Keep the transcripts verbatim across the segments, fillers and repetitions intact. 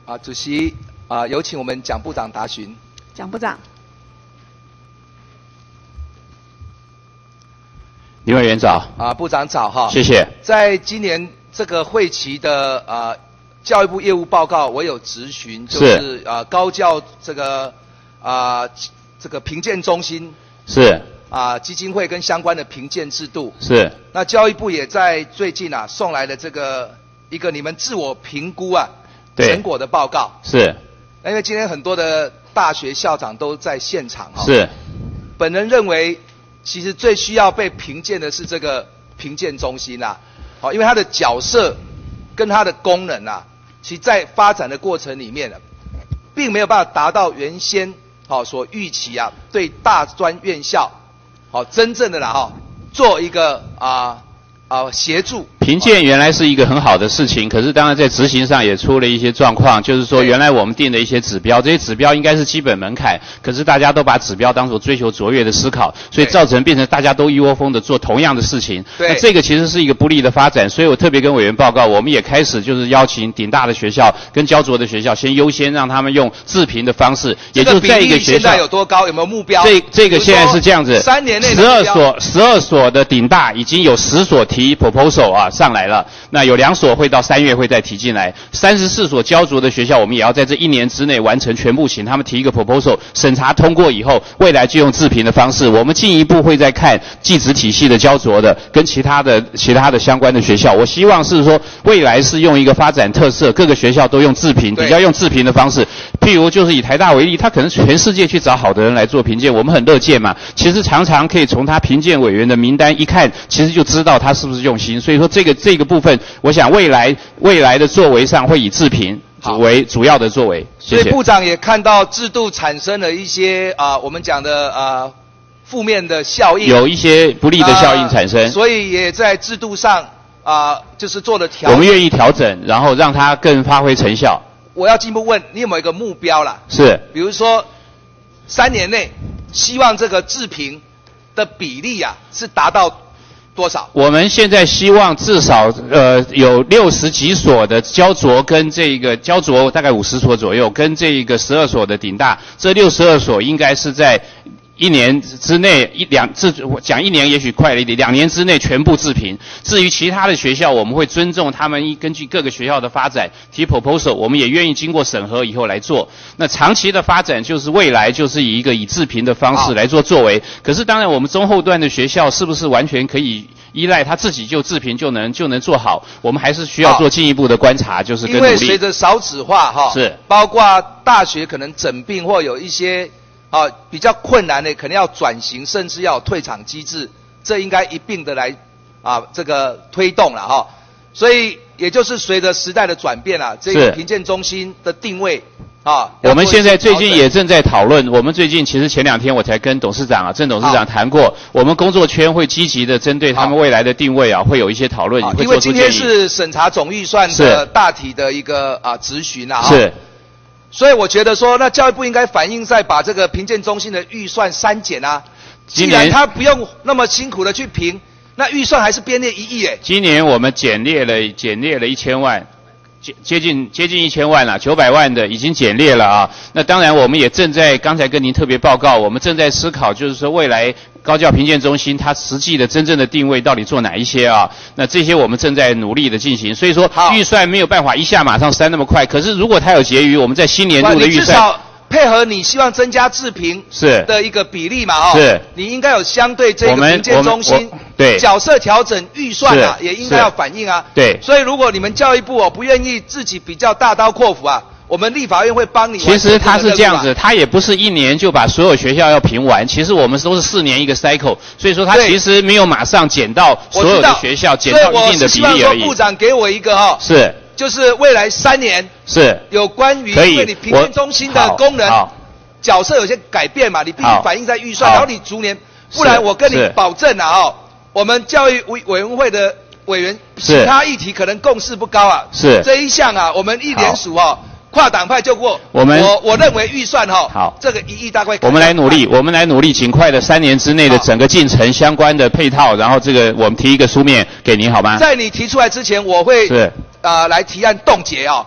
啊，主席啊，有请我们蒋部长答询。 蒋部长。 林委员早。 啊，部长早哈。 谢谢。 在今年这个会期的啊教育部业务报告，我有质询，就是啊高教这个啊这个评鉴中心是啊基金会跟相关的评鉴制度是。 那教育部也在最近啊送来了这个一个你们自我评估啊成果的报告。 是。 那因为今天很多的大学校长都在现场哈。 是。 本人认为，其实最需要被评鉴的是这个评鉴中心啊，好，因为它的角色跟它的功能啊，其在发展的过程里面呢、啊，并没有办法达到原先好所预期啊，对大专院校好真正的啦哈，做一个啊啊协助。 评鉴原来是一个很好的事情，可是当然在执行上也出了一些状况，就是说原来我们定的一些指标，这些指标应该是基本门槛，可是大家都把指标当作追求卓越的思考，所以造成变成大家都一窝蜂的做同样的事情。那这个其实是一个不利的发展，所以我特别跟委员报告，我们也开始就是邀请顶大的学校跟焦灼的学校，先优先让他们用自评的方式，也就是在一个学校。 现在有多高？有没有目标？ 这这个现在是这样子， 三年内十二所十二所的顶大已经有十所提 proposal 啊。上来了，那有两所会到三月会再提进来，三十四所焦灼的学校，我们也要在这一年之内完成全部，请他们提一个 proposal， 审查通过以后，未来就用自评的方式。我们进一步会再看技职体系的焦灼的跟其他的其他的相关的学校。我希望是说，未来是用一个发展特色，各个学校都用自评，比较用自评的方式。譬如就是以台大为例，他可能全世界去找好的人来做评鉴，我们很乐见嘛。其实常常可以从他评鉴委员的名单一看，其实就知道他是不是用心。所以说这个这个部分，我想未来未来的作为上会以自评为主要的作为。谢谢。 所以部长也看到制度产生了一些啊、呃，我们讲的啊负面的效应， 有一些不利的效应产生，呃、 所以也在制度上啊、呃，就是做了调整。 我们愿意调整，然后让它更发挥成效。 我要进一步问，你有没有一个目标啦？ 是， 比如说三年内，希望这个自评的比例啊是达到多少？ 我们现在希望至少呃有六十几所的焦灼跟这个焦灼大概五十所左右，跟这个十二所的顶大，这六十二所应该是在一年之内一两自讲一年也许快了一点，两年之内全部自评。至于其他的学校，我们会尊重他们根据各个学校的发展提 proposal， 我们也愿意经过审核以后来做。那长期的发展就是未来就是以一个以自评的方式来做作为。可是当然我们中后段的学校是不是完全可以依赖他自己就自评就能就能做好？我们还是需要做进一步的观察，就是跟努力。 因为随着少子化哈， 是包括大学可能整并或有一些。啊，比较困难的，可能要转型，甚至要有退场机制，这应该一并的来啊，这个推动了哈。所以，也就是随着时代的转变啊，这个评鉴中心的定位啊， 我们现在最近也正在讨论。我们最近其实前两天我才跟董事长啊，郑董事长谈过，我们工作圈会积极的针对他们未来的定位啊，会有一些讨论，也会做出建议。 因为今天是审查总预算的大体的一个啊质询啊。 是。 所以我觉得说，那教育部应该反映在把这个评鉴中心的预算删减啊。既然他不用那么辛苦的去评，那预算还是编列一亿诶。 今年我们减列了减列了一千万，接接近接近一千万了，九百万的已经减列了啊。那当然我们也正在刚才跟您特别报告，我们正在思考，就是说未来高教评鉴中心它实际的真正的定位到底做哪一些啊？那这些我们正在努力的进行。所以说预算没有办法一下马上删那么快，可是如果它有结余，我们在新年度的预算。 至少配合你希望增加自评是的一个比例嘛，哦， 是， 你应该有相对这个评鉴中心对角色调整预算啊，也应该要反映啊。 对， 所以如果你们教育部哦不愿意自己比较大刀阔斧啊，我们立法院会帮你。 其实它是这样子，它也不是一年就把所有学校要评完，其实我们都是四年一个 cycle， 所以说它其实没有马上减到所有的学校，减到一定的比例而已。所以我是希望说部长给我一个哈、哦， 是， 就是未来三年是有关于因为你评鉴中心的功能。角色有些改变嘛，你必须反映在预算，然后你逐年，不然我跟你保证啊，哦，我们教育委委员会的委员其他议题可能共识不高啊， 是这一项啊，我们一联署哦，跨党派就过。 我们我我认为预算哈， 好， 这个一亿大概。 我们来努力，我们来努力，尽快的三年之内的整个进程相关的配套，然后这个我们提一个书面给您好吗？ 在你提出来之前，我会是啊、呃、来提案冻结哦。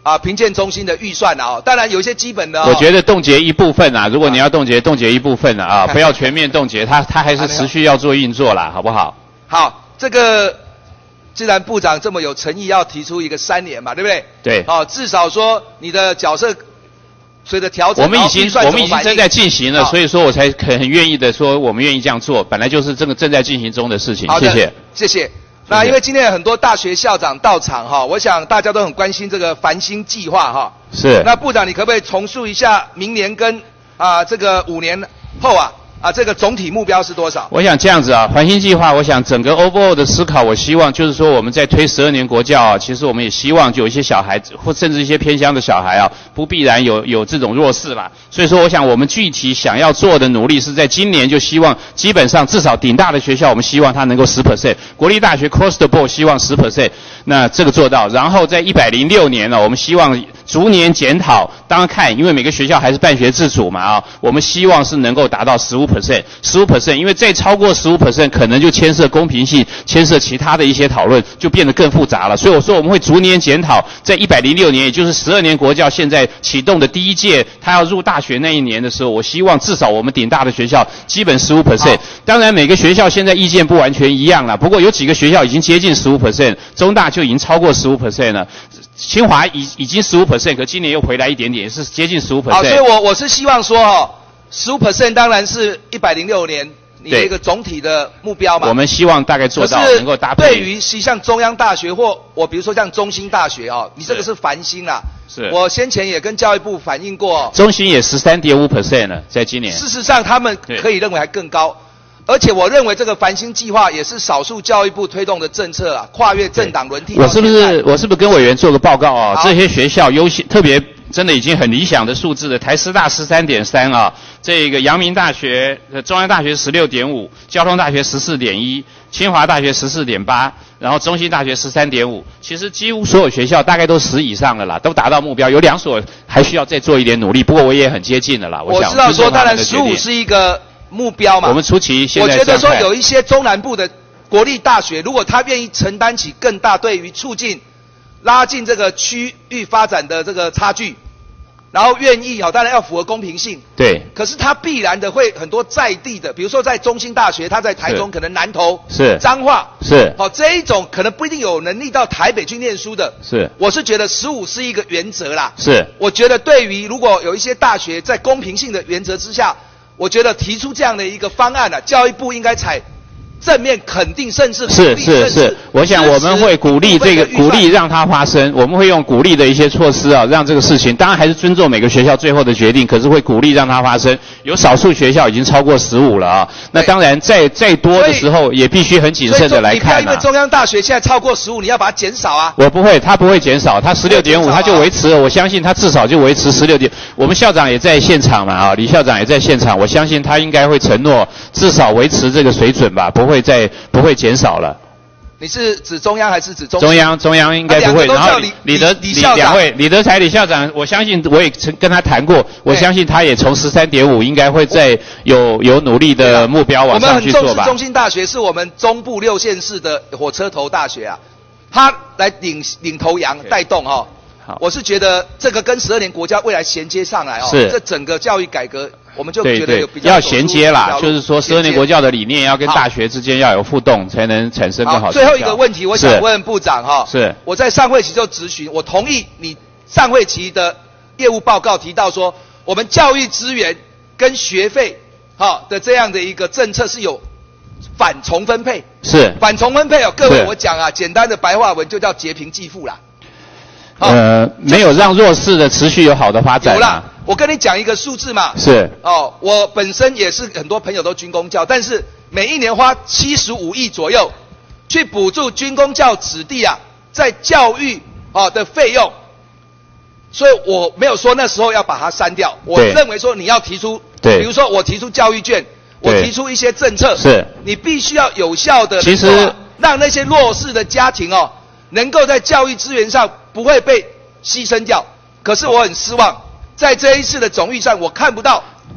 啊评鉴中心的预算啊、哦，当然有一些基本的、哦。 我觉得冻结一部分啊，如果你要冻结，冻结一部分啊，不要全面冻结，它它还是持续要做运作啦，好不好？ 好，这个既然部长这么有诚意，要提出一个三年嘛，对不对？ 对。 哦，至少说你的角色随着调整， 我们已经我们已经正在进行了，所以说我才很愿意的说我们愿意这样做，本来就是这个正在进行中的事情。谢谢， 谢谢。那因为今天有很多大学校长到场哈，我想大家都很关心这个繁星计划哈。 是。 那部长你可不可以重述一下明年跟啊这个五年后啊啊这个总体目标是多少？ 我想这样子啊，繁星计划，我想整个 overall 的思考，我希望就是说我们在推十二年国教啊，其实我们也希望就有一些小孩子或甚至一些偏乡的小孩啊，不必然有有这种弱势啦。所以说，我想我们具体想要做的努力是在今年就希望基本上至少顶大的学校，我们希望它能够 百分之十， 国立大学 cross the board 希望 百分之十， 那这个做到。然后在一百零六年呢，我们希望逐年检讨，当然看，因为每个学校还是办学自主嘛啊，我们希望是能够达到 百分之十五， 百分之十五， 因为再超过 百分之十五 可能就牵涉公平性，牵涉其他的一些讨论，就变得更复杂了。所以我说我们会逐年检讨，在一百零六年，也就是十二年国教现在启动的第一届，他要入大学那一年的时候，我希望至少我们顶大的学校基本 百分之十五。当然每个学校现在意见不完全一样了，不过有几个学校已经接近 百分之十五， 中大就已经超过 百分之十五 了。清华已已经 百分之十五， 可今年又回来一点点，是接近 百分之十五。 好，所以我我是希望说哦 百分之十五 当然是一百零六年你的一个总体的目标嘛。 我们希望大概做到能够搭配。 对于像中央大学或我比如说像中兴大学哦，你这个是繁星啦。 是。 我先前也跟教育部反映过。 中兴也 十三点五 percent 了，在今年。 事实上他们可以认为还更高。而且我认为这个繁星计划也是少数教育部推动的政策啊，跨越政党轮替。 我是不是我是不是跟委员做个报告啊？这些学校优先特别真的已经很理想的数字的，台师大 十三点三 啊，这个阳明大学、中央大学 十六点五， 交通大学 十四点一， 清华大学 十四点八， 然后中兴大学 十三点五， 其实几乎所有学校大概都十以上了啦，都达到目标，有两所还需要再做一点努力，不过我也很接近了啦。我想我知道说，当然十五是一个目标嘛。 我们初期现在我觉得说有一些中南部的国立大学，如果他愿意承担起更大对于促进、拉近这个区域发展的这个差距，然后愿意哦，当然要符合公平性。 对。 可是他必然的会很多在地的，比如说在中兴大学，他在台中可能南投、 是彰化， 是。 好、哦、这一种可能不一定有能力到台北去念书的。 是。 我是觉得十五是一个原则啦。 是。 我觉得对于如果有一些大学在公平性的原则之下，我觉得提出这样的一个方案啊，教育部应该采正面肯定，甚至是是是，我想我们会鼓励这个鼓励让它发生，我们会用鼓励的一些措施啊，让这个事情，当然还是尊重每个学校最后的决定，可是会鼓励让它发生。有少数学校已经超过十五了啊，那当然再再多的时候也必须很谨慎的来看啊。 你不要因为中央大学现在超过十五，你要把它减少啊。 我不会，它不会减少，它 十六点五 它就维持了，我相信它至少就维持十六点。我们校长也在现场嘛啊，李校长也在现场，我相信他应该会承诺至少维持这个水准吧，不会再不会减少了。 你是指中央还是指中？ 中央，中央应该不会。 啊、 然后李李德李校长两位李德才李校长，我相信我也曾跟他谈过，我相信他也从 十三点五 应该会在有有努力的目标往上去做吧。 我们很重视中兴大学是我们中部六县市的火车头大学啊，他来领领头羊带动哈、哦。好，我是觉得这个跟十二年国教未来衔接上来哦， 是这整个教育改革。我们就对觉得有比较要衔接啦，就是说十二年国教的理念要跟大学之间要有互动，才能产生更好的。 最后一个问题，我想问部长哈， 是我在上会期就质询，我同意你上会期的业务报告提到说，我们教育资源跟学费哈的这样的一个政策是有反重分配， 是反重分配哦，各位我讲啊，简单的白话文就叫劫贫济富啦。 呃，没有让弱势的持续有好的发展、啊。 有啦，我跟你讲一个数字嘛。 是。 哦，我本身也是很多朋友都军公教，但是每一年花七十五亿左右，去补助军公教子弟啊，在教育啊的费用。所以我没有说那时候要把它删掉，我认为说你要提出， 对， 比如说我提出教育券，我提出一些政策， 是， 你必须要有效的， 其实让那些弱势的家庭哦，能够在教育资源上不会被牺牲掉。可是我很失望，在这一次的总预算我看不到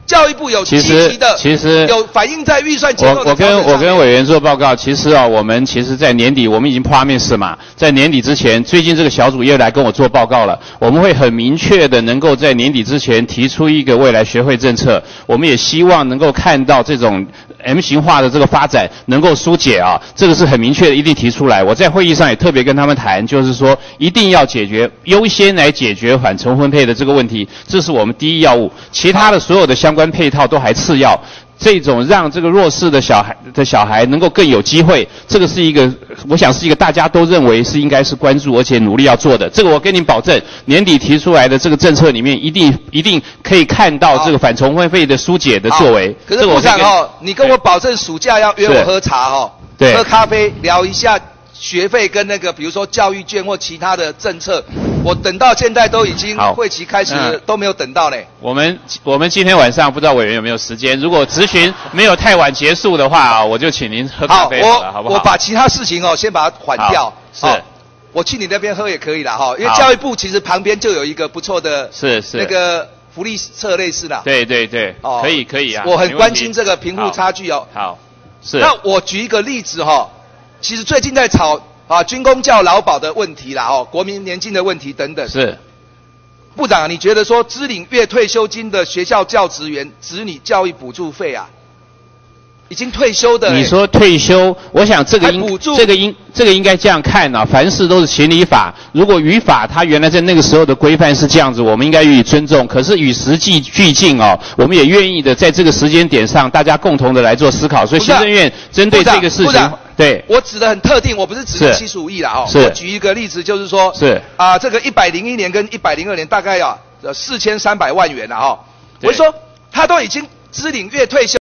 教育部有积极的， 其实有反映在预算结构的我我跟我跟委员做报告，其实啊，我们其实在年底我们已经 promise 嘛，在年底之前，最近这个小组又来跟我做报告了，我们会很明确的能够在年底之前提出一个未来学会政策，我们也希望能够看到这种 M 型化的这个发展能够疏解啊，这个是很明确的，一定提出来。我在会议上也特别跟他们谈，就是说一定要解决，优先来解决反重分配的这个问题，这是我们第一要务，其他的所有的相关配套都还次要。这种让这个弱势的小孩的小孩能够更有机会，这个是一个，我想是一个大家都认为是应该是关注而且努力要做的。这个我跟您保证，年底提出来的这个政策里面，一定一定可以看到这个反重分配的疏解的作为。 可是部长哦，你跟我保证暑假要约我喝茶哦， 对， 喝咖啡聊一下学费跟那个比如说教育券或其他的政策。我等到现在都已经会期开始都没有等到呢。 我们我们今天晚上不知道委员有没有时间，如果质询没有太晚结束的话啊，我就请您喝咖啡好了，好不好？ 我把其他事情哦先把它缓掉。 是、哦， 我去你那边喝也可以啦哈，因为教育部其实旁边就有一个不错的， 是是那个福利社类似的。 对对对，哦，可以可以啊。 我很关心这个贫富差距哦。 好，是。 那我举一个例子哈，其实最近在吵啊军公教劳保的问题啦，哦，国民年金的问题等等。 是。 部长，你觉得说支领月退休金的学校教职员子女教育补助费啊，已经退休的、欸？ 你说退休，我想这个应这个应这个应该这样看啊，凡事都是情理法。如果语法它原来在那个时候的规范是这样子，我们应该予以尊重。可是与实际俱进哦，我们也愿意的在这个时间点上，大家共同的来做思考。所以行政院针对这个事情。对， 我指的很特定，我不是指七十五亿啦哦。 是。 我举一个例子，就是说， 是啊、呃，这个一百零一年跟一百零二年大概啊，四千三百万元啦哈。我是说，他都已经支领月退休。